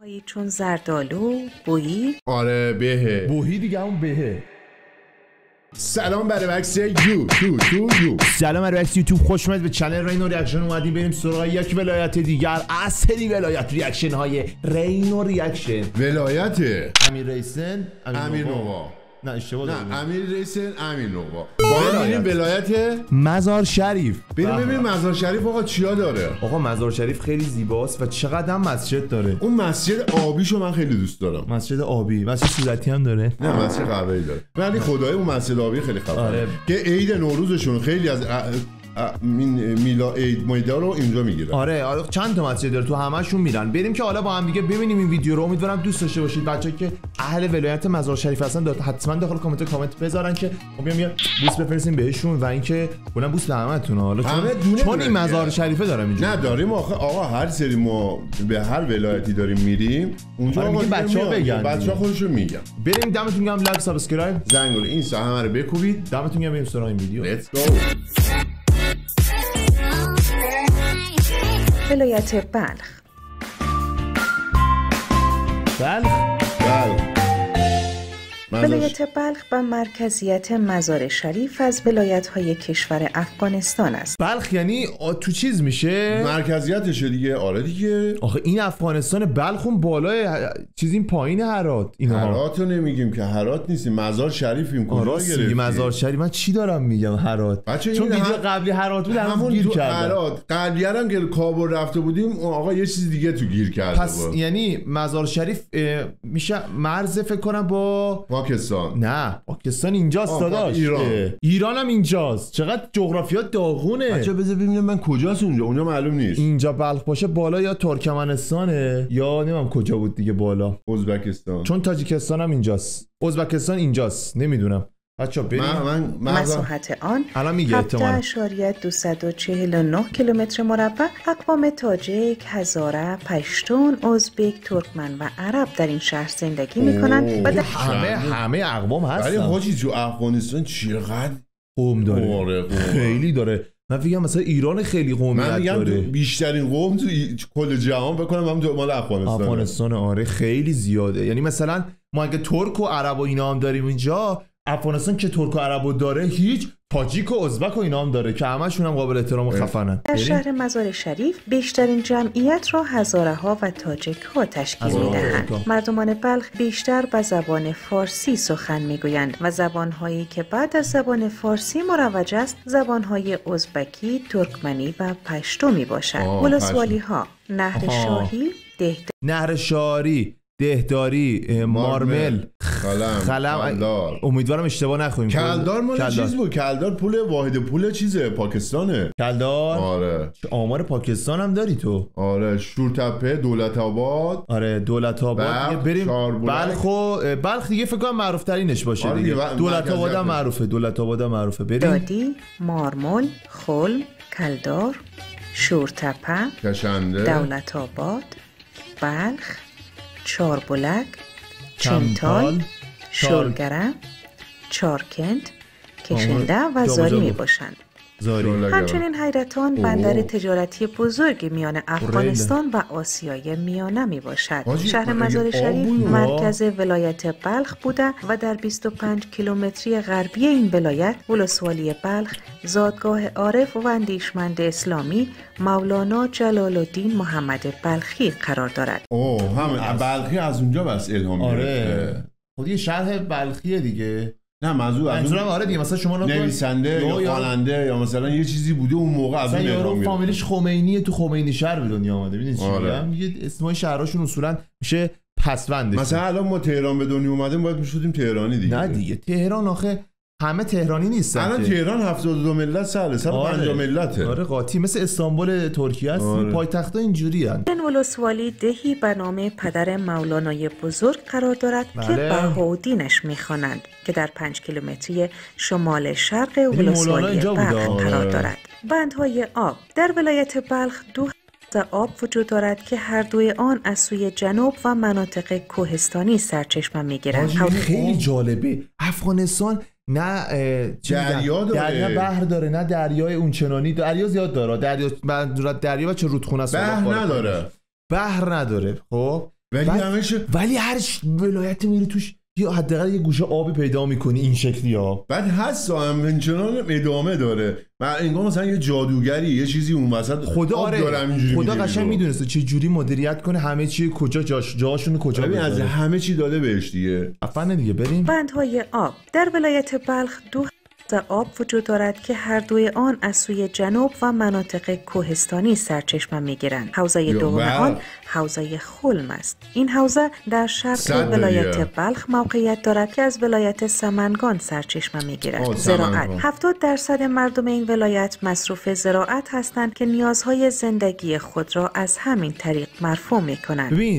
چون زردالو، بویی. آره بهه. بوهی دیگه همون بهه. سلام برای بکس یو. سلام برای بکس یوتیوب، خوش اومدید به چنل رینو ریاکشن. اومدیم بریم سراغ یک ولایت دیگر، اصلی ولایت ریاکشن های رینو ریاکشن. ولایت امیر ریسن، امیر نووا. نه اشتباه دادم. نه امیر ریسن امیر نووا. با میریم ولایت مزار شریف. بریم ببینیم مزار شریف آقا چیا داره. آقا مزار شریف خیلی زیباست و چقدر هم مسجد داره. اون مسجد آبیشو من خیلی دوست دارم. مسجد آبی، مسجد صورتی هم داره. نه مسجد قهوه‌ای داره. ولی خدای اون مسجد آبی خیلی خفنه. آره. که عید نوروزشون خیلی از میلا عید مایدا رو اینجا میگیرن. آره چند تا مسجد داره، تو همه‌شون میرن. بریم که حالا با هم دیگه ببینیم این ویدیو رو. امیدوارم دوست داشته باشید. بچه‌ها که اهل ولایت مزار شریف هستن حتما داخل کامنت بذارن که ما بیام یه بوس بفرستیم بهشون و اینکه اونم بوس به همتون. حالا چون این مزار شریفه دارم اینجا. نه داریم آقا هر سری ما به هر ولایتی داریم میریم اونجا آقا بچه‌ها بگن، بچه‌ها خودشون میگن. بریم دمتون گرم. لایک سابسکرایب زنگوله این همه رو بکوبید. دمتون گرم. بریم سراغ این ویدیو. لیتس گو. ولایت بلخ. ولایت بلخ به مرکزیت مزار شریف از ولایت‌های کشور افغانستان است. بلخ یعنی تو چیز میشه مرکزیتشه دیگه. آره دیگه. آخه این افغانستان، بلخ اون بالای چیز، این پایین هرات. اینا هرات رو نمیگیم که، هرات نیستیم، مزار شریفیم. کجا گرفتی مزار شریف؟ من چی دارم میگم؟ هرات. چون ویدیو قبلی هرات بود، همون گیر کردم. هرات قبلی هم که کابل رفته بودیم اون آقا یه چیز دیگه تو گیر کرده. پس یعنی مزار شریف میشه مرز فکر کنم با پاکستان. نه پاکستان اینجاست داداش. ایران هم اینجاست. چقدر جغرافیا داغونه. بچا بذار ببینم من کجاست اونجا معلوم نیست. اینجا بلخ باشه بالا یا ترکمنستانه یا نمیدونم کجا بود دیگه بالا. ازبکستان. چون تاجیکستان هم اینجاست. ازبکستان اینجاست. نمیدونم. بچا بریم. مساحت آن الان میگه احتمالاً 7.249 کیلومتر مربع. اقوام تاجیک، هزاره، پشتون، ازبک، ترکمن و عرب در این شهر زندگی میکنند و همه اقوام هستن. ولی حاجی تو افغانستان چقدر قوم داره. خیلی داره. من فکر مثلا ایران خیلی قومیت داره. بیشترین قوم تو کل جهان بکنم هم تو مال افغانستان. آره خیلی زیاده. یعنی مثلا ما اگه ترک و عرب و اینا هم داریم اینجا، افغانستان که ترک و عربو داره، هیچ تاجیک و ازبک و اینا هم داره که همشون هم قابل احترام و خفنن. در شهر مزار شریف بیشترین جمعیت را هزاره ها و تاجیک ها تشکیل میدهند. مردمان بلخ بیشتر به زبان فارسی سخن میگویند و زبان هایی که بعد از زبان فارسی مروج است زبان های ازبکی، ترکمنی و پشتو می باشند. ولسوالی ها: نهر شاهی، نهر شاری، دهداری، مارمل، خلم. امیدوارم اشتباه نکنیم. کلدار مال چیز بود. کلدار پول واحد پول چیزه، پاکستانه. کلدار. آره. آمار پاکستان هم داری تو؟ آره. شورتپه، دولت آباد. آره دولت آباد. بریم بلخ دیگه فکر کنم معروف ترینش باشه. آره دیگه دولت آباد هم معروفه. بریم. دادی، مارمل، خلم، کلدار، شورتپه، کشنده، دولت آباد، بلخ، چاربلک، چنتال، شلگره، چارکند، کشنده و زاری می باشند. همچنین حیرتان بندر تجارتی بزرگ میان افغانستان و آسیای میانه می باشد. شهر مزار شریف مرکز ولایت بلخ بوده و در 25 کیلومتری غربی این ولایت ولسوالی بلخ زادگاه عارف و اندیشمند اسلامی مولانا جلال الدین محمد بلخی قرار دارد. همین بلخی از اونجا بس الهام گرفته. آره. خود یه شرح بلخیه دیگه. نه منظورم آره دیگه، مثلا شما نویسنده یا خواننده یا مثلا یه چیزی بوده اون موقع از اون الهام گرفته. فامیلیش خمینیه، تو خمینی شهر به دنیا اومده. ببینید چی میگم؟ میگه اسمای شهراشون اصولا میشه پسوندش. مثلا الان ما تهران به دنیا اومدیم باید میشدیم تهرانی دیگه. نه دیگه تهران آخه همه تهرانی نیستن. الان تهران 72 ملت ساله، 150 ملته. آره قاطی، مثل استانبول ترکیه است. پایتخت‌ها اینجوری ان. این ولسوالی دهی به نام پدر مولانای بزرگ قرار دارد که بهاءالدینش می‌خوانند که در 5 کیلومتری شمال شرق ولسوالی بلخ قرار دارد. بندهای آب در ولایت بلخ دو آب وجود دارد که هر دوی آن از سوی جنوب و مناطق کوهستانی سرچشمه می‌گیرند. خیلی جالبه. افغانستان نه دریا داره، دریا بحر داره، نه دریای اونچنانی. دریا زیاد داره، دریا بچه رودخونه است. بحر نداره. خب ولی هر ولایتی میری توش یا حداقل یه گوشه آبی پیدا میکنی این شکلی ها. بعد هست همچنان ادامه داره. من انگار مثلا یه جادوگری یه چیزی اون وسط خدا خدا قشنگ میدونسته چه جوری مدیریت کنه همه چی کجا جاشون کجا ببین از همه چی داده بهش دیگه. افنه دیگه. بریم بندهای آب در ولایت بلخ 2 آب وجود دارد که هر دوی آن از سوی جنوب و مناطق کوهستانی سرچشمه میگیرند. حوزه دوم آن حوزه خلم است. این حوزه در شرق ولایت بلخ موقعیت دارد که از ولایت سمنگان سرچشمه میگیرد. زراعت 70% مردم این ولایت مصروف زراعت هستند که نیازهای زندگی خود را از همین طریق مرفوع میکنند. ببین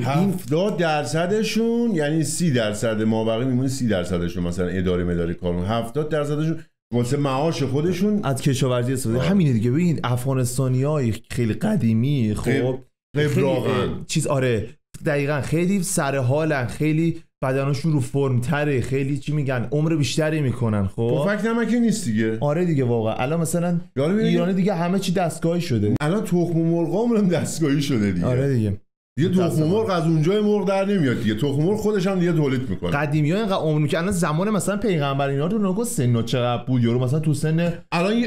70%شون یعنی 30% مابقی میمونه 30%شون مثلا اداره مداری کارون 70%شون واسه معاش خودشون از کشاورزی استفاده. همینه دیگه. ببین افغانستانیای خیلی قدیمی خب چیز دقیقاً خیلی سر حالن، خیلی بدنشون رو فرم تره، خیلی چی میگن عمر بیشتری میکنن. خب فکر نمکی نیست دیگه. آره دیگه واقعا. الان مثلا ایران دیگه همه چی دستگاهی شده. الان تخم مرغ هم دستگاهی شده دیگه. آره دیگه تخم مرغ از اونجای مرغ در نمیاد دیگه. تخم مرغ خودش هم دیگه تولید میکنه. قدیمی‌ها اینقدر عمر میکنن. زمان مثلا پیغمبر اینا رو نگاه سن چقدر بود. یارو مثلا تو سن الان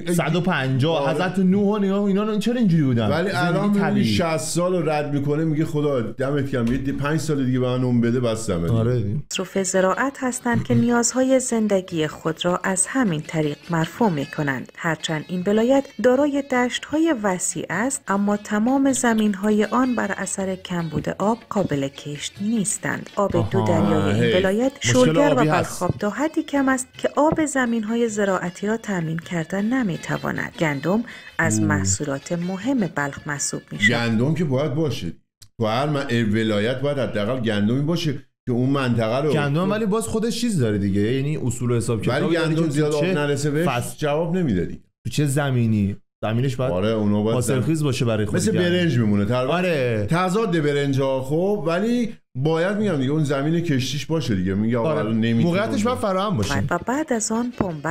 150 حضرت نوح اینا چرا اینجوری بودن؟ ولی الان 60 سال رو رد میکنه میگه خدا دمت گرم یه 5 سال دیگه به من عمر بده بسمه. آره مصروف زراعت هستند که نیازهای زندگی خود را از همین طریق مرفوع میکنند. هرچند این ولایت دارای دشت‌های وسیع است اما تمام زمین‌های آن بر اثر کمبود آب قابل کشت نیستند. آب دو دریای این ولایت شلگر و بلخاب تا حدی کم است که آب زمین‌های زراعتی را تامین کردن نمی‌تواند. گندم از محصولات مهم بلخ محسوب می‌شود. گندم که باید باشه. تو هر ولایت باید حداقل گندمی باشه که اون منطقه رو گندم ولی باز خودش چیز داره دیگه. یعنی اصول و حساب کتاب. ولی گندم زیاد آب نرسه بهش جواب نمیده دیگه. تو چه زمینش باید اونو باید حاصلخیز باشه برای خود. مثل برنج میمونه آره تضاد برنج ها. خب ولی باید میگم دیگه اون زمین کشتیش باشه دیگه. میگه آقا موقعیتش باید فراهم باشه. و بعد از آن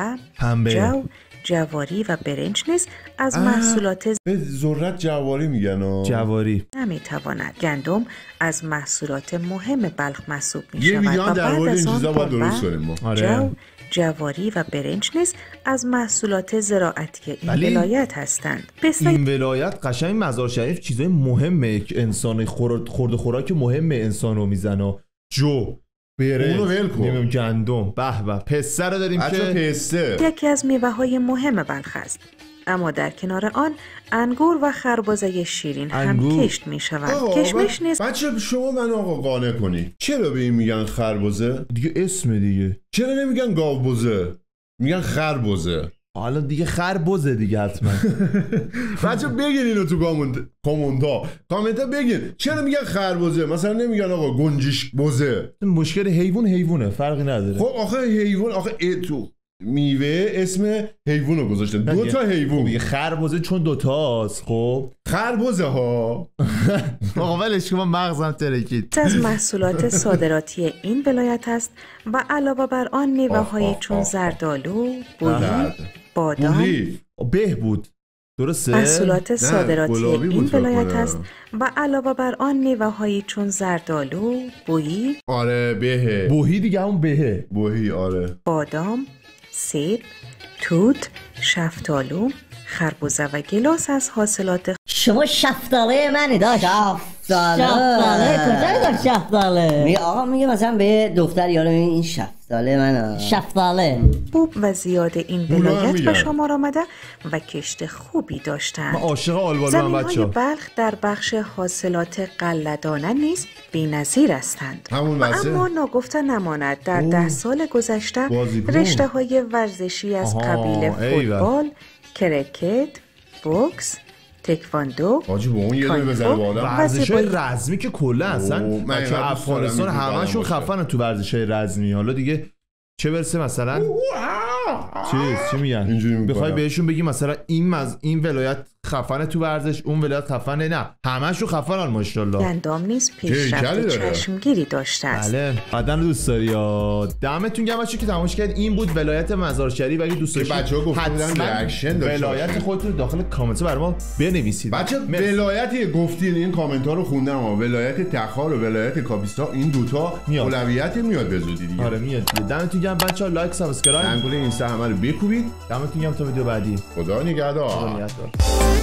پنبه جواری و برنج نیز از محصولات به ذرت جواری میگن جواری نمیتواند. گندم از محصولات مهم بلخ محسوب میشود. یه ویدیو در مورد این چیزا باید درست کنیم ما. جواری و برنج نیز از محصولات زراعتی این ولایت هستند. این ولایت قشنگ مزار شریف چیزای مهمه که انسان خورده خوراک مهم انسانو میزنه. برنج، اونو ول کن. گندم، به پسته رو داریم که پسته یکی از میوه‌های مهم بلخ است. اما در کنار آن انگور و خربزه شیرین هم کشت می شوند. کشمش نیست. بچه شما من آقا قانع کنی چرا به این میگن خربزه؟ دیگه اسم دیگه. چرا نمیگن گاوبزه؟ میگن خربزه. حالا دیگه خربزه دیگه حتما. بچه بگین اینو تو کامنتا بگین چرا میگن خربزه؟ مثلا نمیگن آقا گنجش بزه. مشکل حیوانه فرقی نداره. خب آخه حیوان تو میوه اسم حیوان رو گذاشتن. 2 تا حیوان. خب خربزه چون 2 تاست. خب خربزه ها. آقا ولش کن مغزم ترکید. از محصولات صادراتی این ولایت است و علاوه بر آن میوه‌هایی چون زردآلو، بویی، بادام، بهبود. درسته؟ محصولات صادراتی این ولایت است و علاوه بر آن میوه‌هایی چون زردآلو، بویی، بویی دیگه همون بهه. بویی بادام، سیب، توت، شفتالو، خربزه و گیلاس از حاصلات. شما شفتاله منی داشت. شفتاله کجا داشت شفتاله؟ آقا میگه مثلا به دختر یارو این شفتاله منه. شفتاله خوب و زیاد این ولایت به شمار آمده و کشت خوبی داشتند. من عاشق آلبالو هم بچه‌ها. زمین‌های بلخ در بخش حاصلات قله‌دانه نیز بی‌نظیر هستند. اما ناگفته نماند در 10 سال گذشته رشته‌های ورزشی از قبیل فوتبال، کرکت، بوکس، تکواندو، حاجی با اون یه دونه بزنه با آدم. ورزش‌های رزمی که کلا اصلا بچه افغانستان همشون خفن تو ورزش‌های رزمی. حالا دیگه چه برسه مثلا چی میگن بخوای بهشون بگی مثلا این ولایت خفنه تو ورزش، اون ولایت خفنه، نه همشون خفنن ماشاءالله. گندام نیز پیشرفت چشمگیری داشته است. بله بدن دوست داری یا دمتون گرم بچه‌ها که تماشا کردید. این بود ولایت مزار شریف. اگه دوست داشتید بچه‌ها گفتن ریاکشن داشته ولایت خودتون رو داخل کامنت برای ما بنویسید. بچه‌ها ولایتی گفتین این کامنت ها رو خوندم، ولایت تخار و ولایت کاپیستا این دوتا اولویت میاد به زودی دیگه. آره میاد. دمتون گرم بچه‌ها، لایک سابسکرایب زنگوله اینستا همه رو بکوبید. دمتون گرم تا ویدیو بعدی. خدا نگهدار.